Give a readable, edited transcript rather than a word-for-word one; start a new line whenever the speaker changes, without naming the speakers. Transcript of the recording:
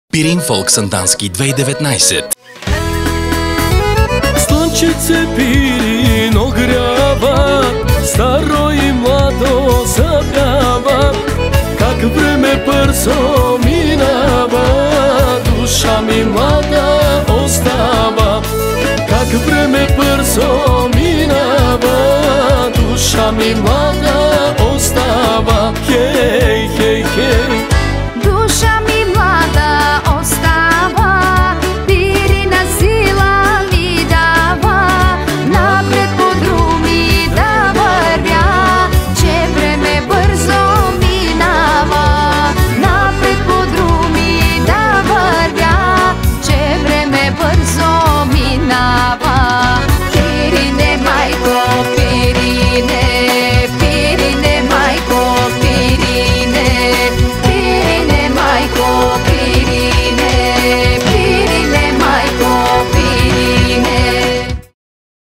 Пирин Фолк Сандански 2019.
Слънчице Пирин огрява, старо и младо запява, как време бързо минава, душа ми млада остава. Как време бързо минава, душа ми млада